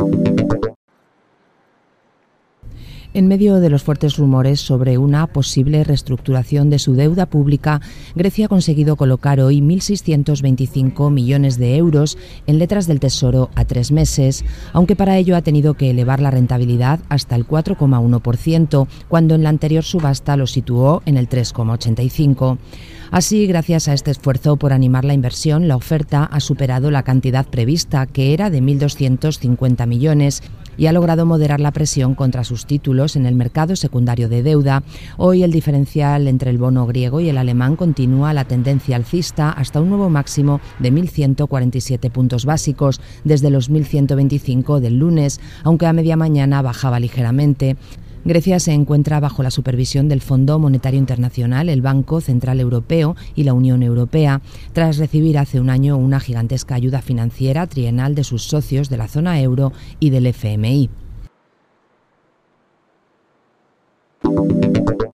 En medio de los fuertes rumores sobre una posible reestructuración de su deuda pública, Grecia ha conseguido colocar hoy 1.625 millones de euros en letras del Tesoro a 3 meses, aunque para ello ha tenido que elevar la rentabilidad hasta el 4,1%, cuando en la anterior subasta lo situó en el 3,85%. Así, gracias a este esfuerzo por animar la inversión, la oferta ha superado la cantidad prevista, que era de 1.250 millones, y ha logrado moderar la presión contra sus títulos en el mercado secundario de deuda. Hoy el diferencial entre el bono griego y el alemán continúa la tendencia alcista hasta un nuevo máximo de 1.147 puntos básicos desde los 1.125 del lunes, aunque a media mañana bajaba ligeramente. Grecia se encuentra bajo la supervisión del Fondo Monetario Internacional, el Banco Central Europeo y la Unión Europea, tras recibir hace un año una gigantesca ayuda financiera trienal de sus socios de la zona euro y del FMI.